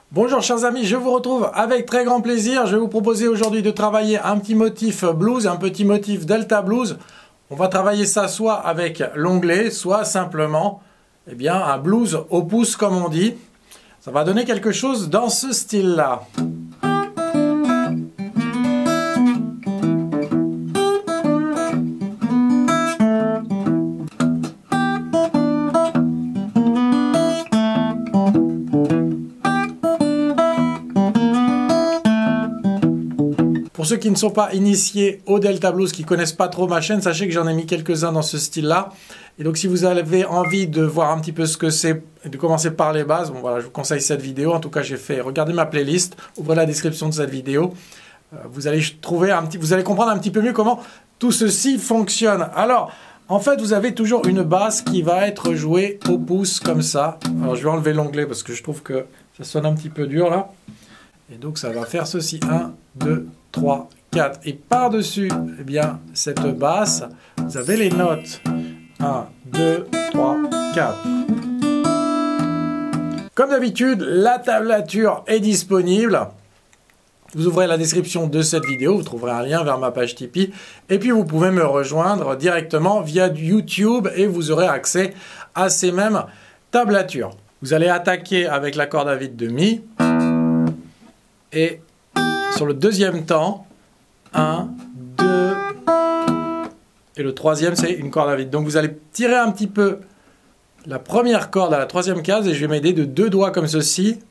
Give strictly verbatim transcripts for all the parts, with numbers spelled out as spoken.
Bonjour chers amis, je vous retrouve avec très grand plaisir. Je vais vous proposer aujourd'hui de travailler un petit motif blues, un petit motif delta blues. On va travailler ça soit avec l'onglet, soit simplement eh bien, un blues au pouce comme on dit. Ça va donner quelque chose dans ce style-là. Pour ceux qui ne sont pas initiés au Delta Blues, qui ne connaissent pas trop ma chaîne, sachez que j'en ai mis quelques-uns dans ce style-là. Et donc si vous avez envie de voir un petit peu ce que c'est et de commencer par les bases, bon voilà, je vous conseille cette vidéo. En tout cas, j'ai fait, regardez ma playlist, ouvrez la description de cette vidéo. Euh, vous allez trouver un petit, vous allez comprendre un petit peu mieux comment tout ceci fonctionne. Alors, en fait, vous avez toujours une basse qui va être jouée au pouce comme ça. Alors, je vais enlever l'onglet parce que je trouve que ça sonne un petit peu dur là. Et donc, ça va faire ceci. un, deux, trois, quatre. Et par-dessus, eh bien, cette basse, vous avez les notes. un, deux, trois, quatre. Comme d'habitude, la tablature est disponible. Vous ouvrez la description de cette vidéo, vous trouverez un lien vers ma page Tipeee. Et puis, vous pouvez me rejoindre directement via YouTube et vous aurez accès à ces mêmes tablatures. Vous allez attaquer avec la corde à vide de Mi. Et sur le deuxième temps, un, deux, et le troisième c'est une corde à vide. Donc vous allez tirer un petit peu la première corde à la troisième case et je vais m'aider de deux doigts comme ceci.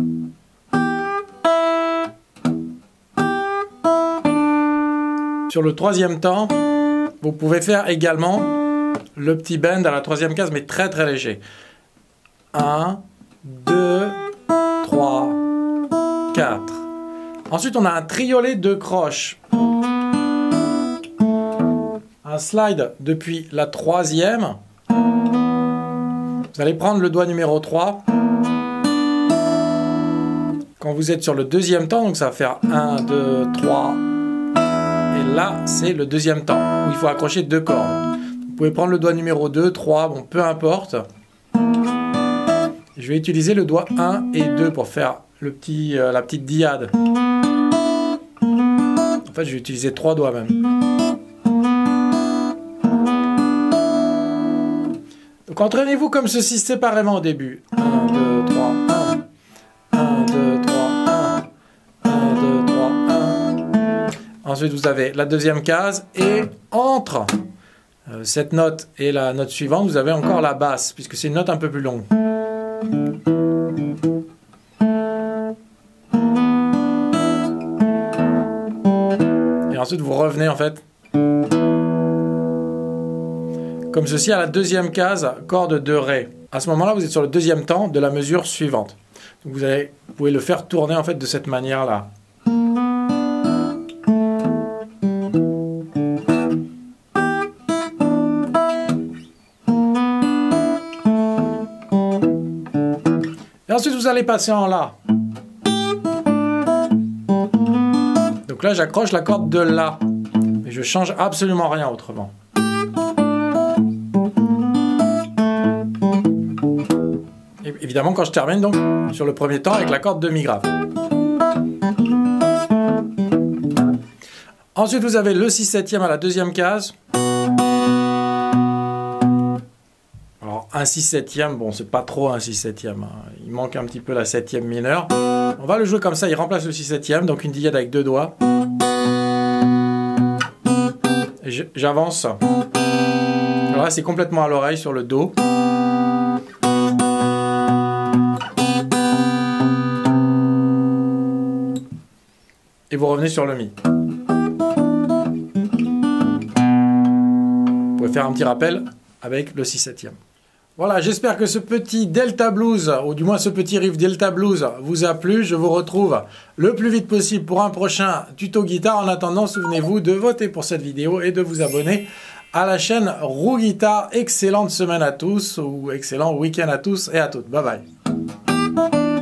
Sur le troisième temps, vous pouvez faire également le petit bend à la troisième case, mais très très léger. un, deux, trois, quatre. Ensuite, on a un triolet de croche. Un slide depuis la troisième. Vous allez prendre le doigt numéro trois. Quand vous êtes sur le deuxième temps, donc ça va faire un, deux, trois. Et là, c'est le deuxième temps, où il faut accrocher deux cordes. Vous pouvez prendre le doigt numéro deux, trois, bon, peu importe. Je vais utiliser le doigt un et deux pour faire le petit, euh, la petite diade. En fait, je vais utiliser trois doigts même. Donc, entraînez-vous comme ceci séparément au début. un, deux, trois, un. un, deux, trois, un. un, deux, trois, un. Ensuite, vous avez la deuxième case. Et entre euh, cette note et la note suivante, vous avez encore la basse, puisque c'est une note un peu plus longue. Ensuite, vous revenez en fait comme ceci à la deuxième case, corde de Ré. À ce moment-là, vous êtes sur le deuxième temps de la mesure suivante. Donc vous, allez, vous pouvez le faire tourner en fait de cette manière-là. Et ensuite, vous allez passer en La. Donc là, j'accroche la corde de La. Mais je change absolument rien autrement. Et évidemment, quand je termine, donc, sur le premier temps, avec la corde de Mi grave. Ensuite, vous avez le six septième à la deuxième case. Alors, un six septième, bon, c'est pas trop un six septième. Hein. Il manque un petit peu la septième mineure. On va le jouer comme ça, il remplace le six septième, donc une diade avec deux doigts. J'avance. Alors là, c'est complètement à l'oreille sur le Do. Et vous revenez sur le Mi. Vous pouvez faire un petit rappel avec le six septième. Voilà, j'espère que ce petit Delta Blues, ou du moins ce petit riff Delta Blues, vous a plu. Je vous retrouve le plus vite possible pour un prochain tuto guitare. En attendant, souvenez-vous de voter pour cette vidéo et de vous abonner à la chaîne Roux Guitare. Excellente semaine à tous, ou excellent week-end à tous et à toutes. Bye bye.